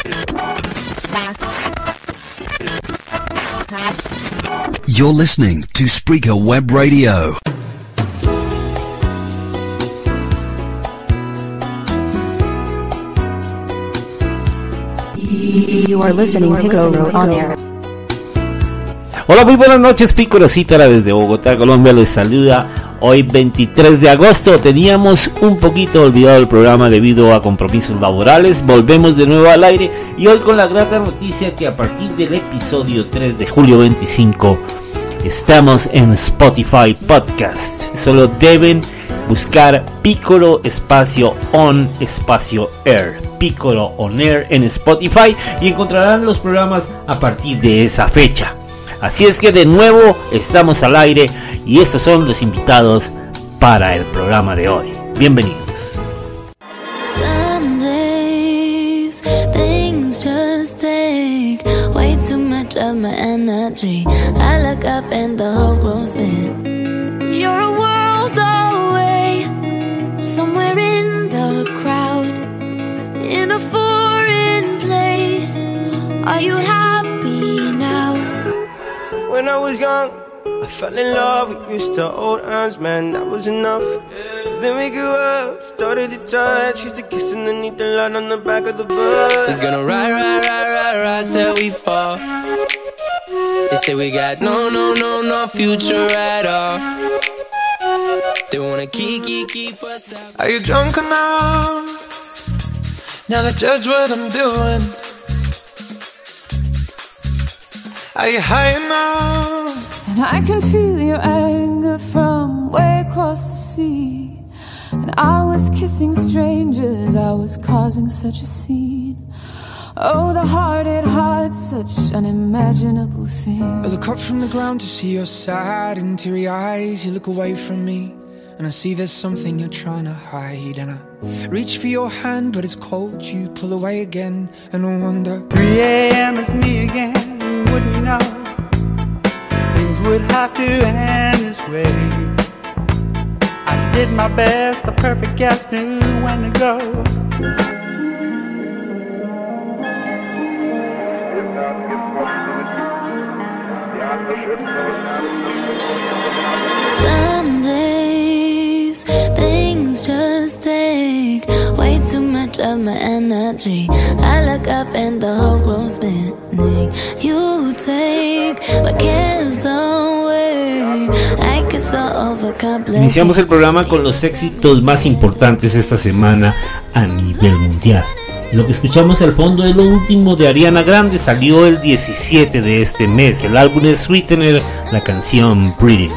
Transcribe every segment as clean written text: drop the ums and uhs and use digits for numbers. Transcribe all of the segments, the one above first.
You're listening to Spreaker Web Radio. You are listening to Piccolo on Air. Hola, muy buenas noches, Piccolo Cítara desde Bogotá, Colombia, les saluda. Hoy 23 de agosto, teníamos un poquito olvidado el programa debido a compromisos laborales, volvemos de nuevo al aire y hoy con la grata noticia que a partir del episodio 3 de julio 25 estamos en Spotify Podcast. Solo deben buscar Piccolo espacio on espacio air, Piccolo on air en Spotify y encontrarán los programas a partir de esa fecha. Así es que de nuevo estamos al aire y estos son los invitados para el programa de hoy. Bienvenidos. Some days things just take way too much of my energy. I look up and the whole room's spin. You're a world away, somewhere in the crowd, in a foreign place. Are you happy now? When I was young, I fell in love, we used to hold hands, man, that was enough. Then we grew up, started to touch, used to kiss underneath the light on the back of the bus. We're gonna ride till we fall. They say we got no future at all. They wanna keep us out. Are you drunk enough? Now to judge what I'm doing. Are you high enough? And I can feel your anger from way across the sea. And I was kissing strangers, I was causing such a scene. Oh, the heart, it hides such unimaginable thing. I look up from the ground to see your sad and teary eyes. You look away from me and I see there's something you're trying to hide. And I reach for your hand but it's cold, you pull away again. And I wonder, 3 a.m. is me again. Wouldn't know things would have to end this way. I did my best, the perfect guest knew when to go. Some days things just take way too much of my energy. I look up and the whole room's spinning. You take my cares away. I get so overcomplicated. Iniciamos el programa con los éxitos más importantes esta semana a nivel mundial. Lo que escuchamos al fondo es lo último de Ariana Grande, salió el 17 de este mes. El álbum es Sweetener, la canción Pretty.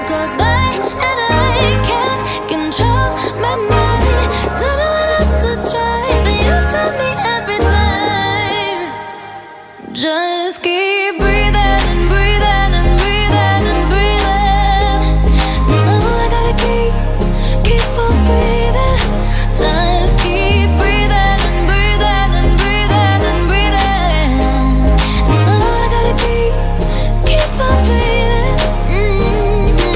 Just keep breathing and breathing and breathing and breathing. No, I gotta keep on breathing. Just keep breathing and breathing and breathing and breathing. No, I gotta keep on breathing.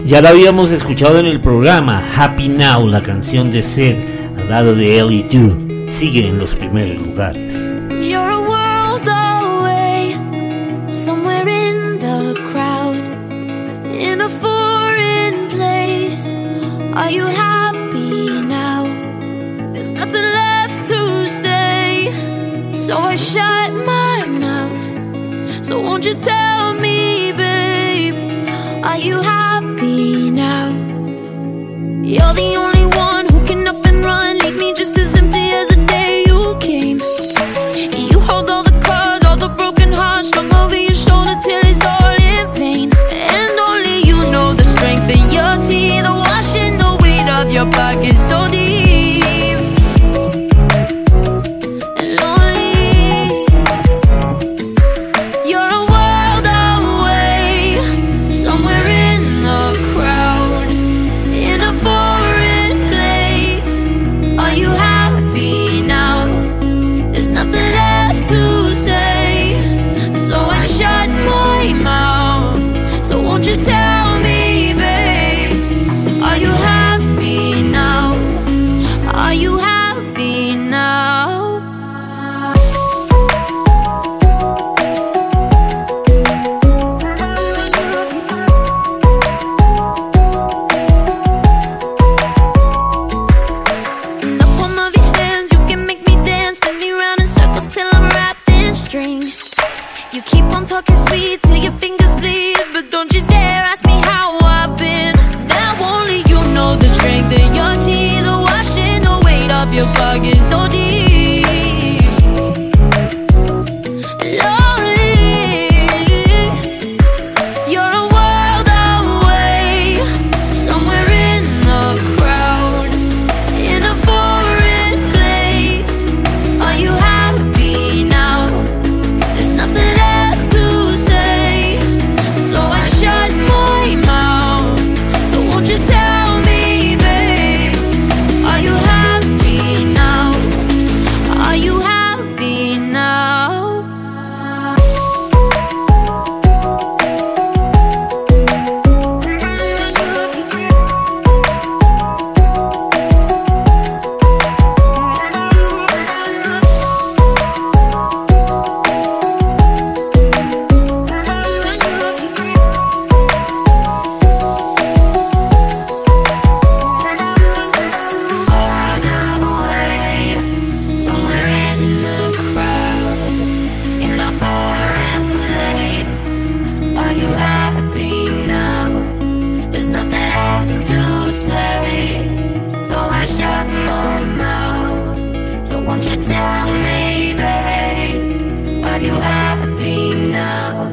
Ya la habíamos escuchado en el programa, Happy Now, la canción de Sid, al lado de Ellie Do, sigue en los primeros lugares. You're a world away, somewhere in the crowd, in a foreign place. Are you happy now? There's nothing left to say, so I shut my mouth. So won't you tell me, babe, are you happy now? You're the only one who can up and run, leave me just as empty as the day you came. You hold all the cards, all the broken hearts strung over your shoulder till it's all in vain. And only you know the strength in your teeth, the washing the weight of your pockets so deep. And lonely, you're a world away, somewhere in the crowd, in a foreign place. Are you happy now? There's nothing left to say, so I shut my mouth. So won't you tell me, babe, are you happy now? Are you happy now? In the palm of your hands, you can make me dance, spin me round in circles till I'm wrapped in string. You keep on talking sweet till your fingers bleed, but don't you dare ask me how I've been. Now only you know the strength in your teeth, the washing the weight of your pockets so deep. Lonely, you're a world away, somewhere in the crowd, in a foreign place. Are you happy now? There's nothing left to say, so I shut my mouth. So won't you tell me, babe, are you happy now? Are you happy now? Somewhere in the crowd, in a foreign place. Are you happy now? There's nothing left to say, so I shut my mouth. So won't you tell me, babe, are you happy now?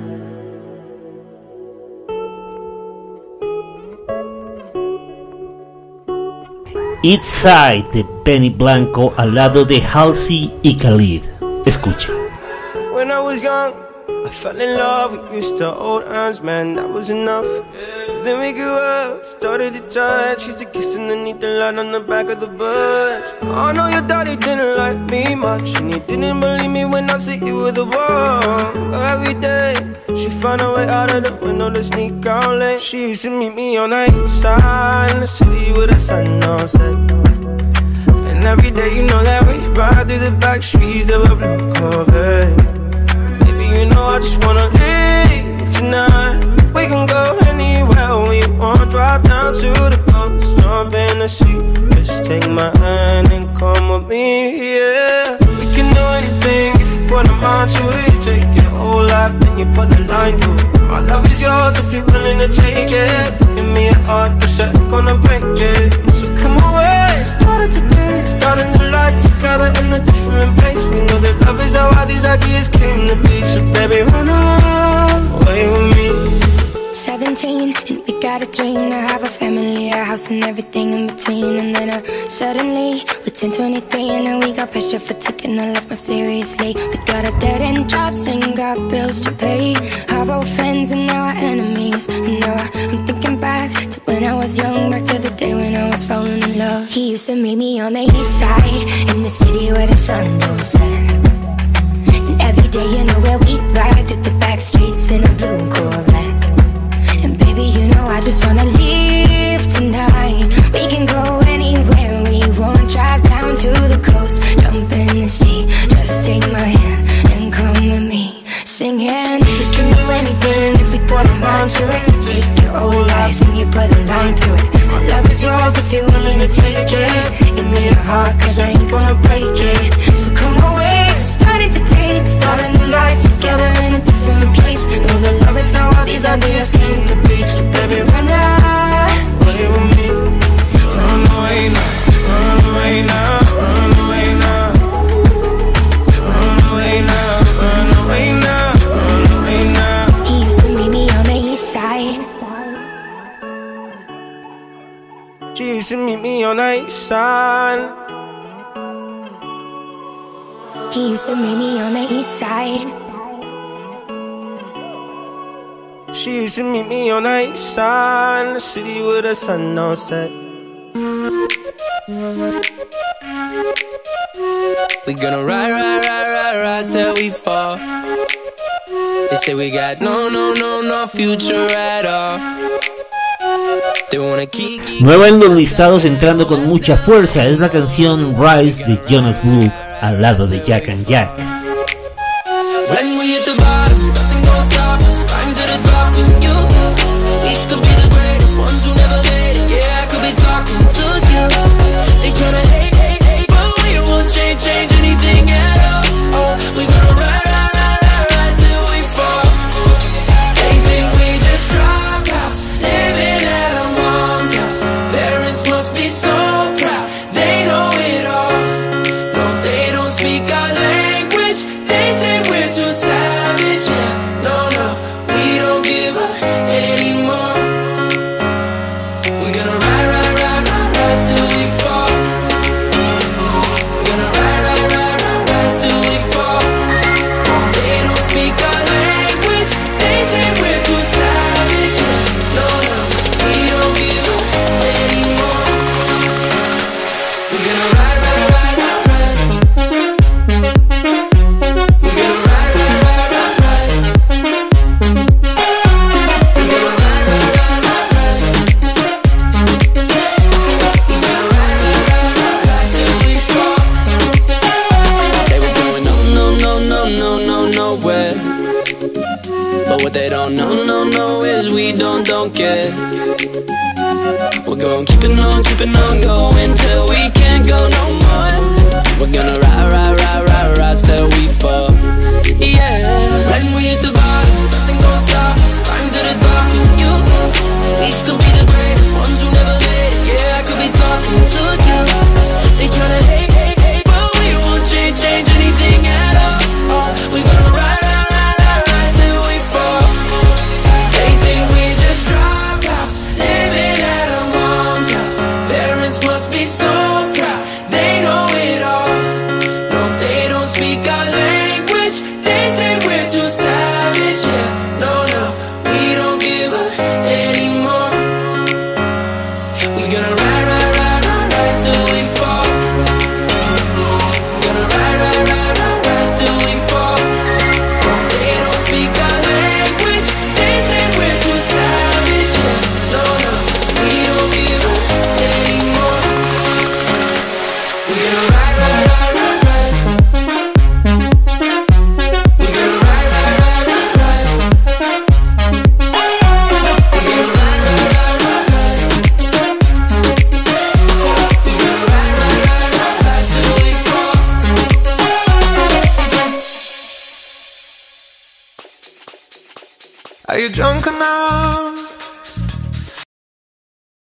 East Side de Benny Blanco al lado de Halsey y Khalid. Escuchen. When I was young, I fell in love. We used to hold hands, man, that was enough. Then we grew up, started to touch. Used to kiss underneath the light on the back of the bus. Oh no, your daddy didn't like me much, and he didn't believe me when I said you were the one. Every day, she found a way out of the window to sneak out late. She used to meet me on the east side in the city with the sun on set. And every day, you know that we ride through the back streets of a blue Corvette. You know I just wanna leave tonight. We can go anywhere we want. Drive down to the coast, jump in the sea. Just take my hand and come with me, yeah. We can do anything if you put a mind to it. You take your whole life, then you put a line through it. My love is yours if you're willing to take it. Give me a heart, cause I'm gonna break it. So come away, start it today. Start a new life together in a different place. We know that love is how all these ideas came to be. So baby, run away with me. 17 and we got a dream to have a family, a house and everything in between. And then suddenly we're 10, 23 and now we got pressure for taking our life more seriously. We got a dead end jobs and got bills to pay. Our old friends and now our enemies. And now I'm thinking back to when I was young, back to the day when I was falling in love. He used to meet me on the east side in the city where the sun don't set. And every day, you know where we'd ride through the back streets in a blue Corvette. And baby, you know I just wanna leave tonight. We can go anywhere we want. Drive down to the coast, jump in the sea. Just take my hand and come with me. Singing, we can do anything if we put our mind to it. Take your whole life and you put a line through it. My love is yours if you're willing to take it. Give me your heart cause I ain't gonna break it. So come away, starting to taste. Start a new life together in a different place. Know that love is how all these ideas came to be. So baby run away with me. Run away now, run away now, run away now. Run away now, run away now, run away now. He used to meet me on the east side. She used to meet me on the east side. He used to meet me on the east side. She used to meet me on the east side, in the city where the sun don't set. We gonna ride, ride, ride, ride, ride till we fall. They say we got no future at all. They wanna keep. Nueva en los listados, entrando con mucha fuerza, es la canción Rise de Jonas Blue al lado de Jack and Jack. When we hit the bottom, nothing gon' stop us. Climb to the top with you. We could be the greatest ones who never made it. Yeah, I could be talking to you. They tryna hate, hate, hate, but we won't change anything at all. Oh, we gonna ride, ride, ride, ride, ride till we fall. They think we just drop house, living at our mom's house. Parents must be so proud, they know it all. No, they don't speak our language. They say we're too savage. Yeah, no, we don't give up anymore. We're gonna ride, ride, ride, ride, ride till we fall. We're gonna ride, ride, ride, ride, ride till we fall. They don't speak our language. They say we're too savage. Yeah, no, we don't give up anymore. We're gonna ride, ride, ride, ride, ride. We're gonna ride, ride, ride, ride, ride. We're gonna ride, ride, ride, ride, ride. We're gonna ride, ride, ride, ride, ride till we fall. Say we're going nowhere. But what they don't know is we don't care. We're going keeping on going till we can't go no more. We're gonna ride, ride, ride, ride, ride till we fall. Yeah. When we hit the bottom, nothing gon' stop us. Climb to the top with you. We could be the greatest ones who never made it. Yeah, I could be talking to you. They tryna hate, hate, hate, but we won't change anything at all. Oh, we gonna ride, ride, ride, ride, ride till we fall. They think we just drop house, living at our mom's house. Parents must be so proud, they know it all. No, they don't speak our language. They say we're too savage. Yeah, no, we don't give up anymore. We're gonna ride, ride, ride, ride, ride till we fall. Gonna ride, ride, ride, ride, ride till we fall. They don't speak our language. They say we're too savage. Yeah, no, we don't give up anymore. We're gonna ride, ride, ride, ride, ride. We're gonna ride, ride, ride, ride, ride. We're gonna ride, ride, ride, ride, ride. We're gonna ride, ride, ride, ride, ride till we fall. Are you drunk enough